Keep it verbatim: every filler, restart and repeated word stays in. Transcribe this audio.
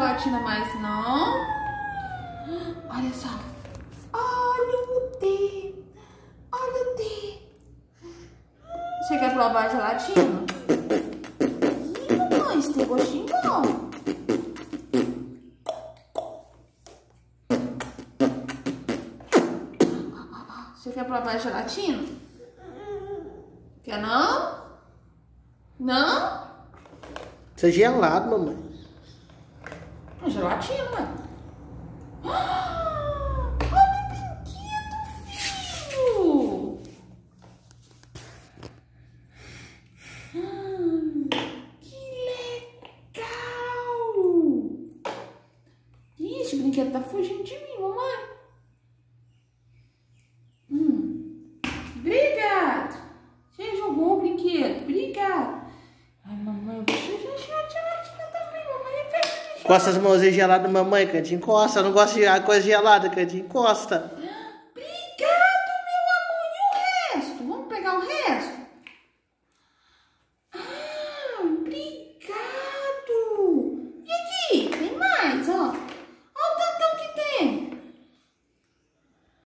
gelatina mais, não. Olha só. Olha o T. Olha o T. Você quer provar a gelatina? Ih, mamãe, isso tem gostinho bom. Você quer provar a gelatina? Quer não? Não? Isso é gelado, mamãe. É gelatina. Ah, olha o brinquedo, filho. Hum, que legal. Ih, esse brinquedo tá fugindo de mim, mamãe. Hum. Obrigado. Você jogou o brinquedo. Obrigado. Ai, mamãe, eu vou sujar a gelatina também, mamãe. Encosta as mãozinhas geladas, mamãe, Candinho. Encosta, eu não gosto de coisa gelada, Candinho. Encosta.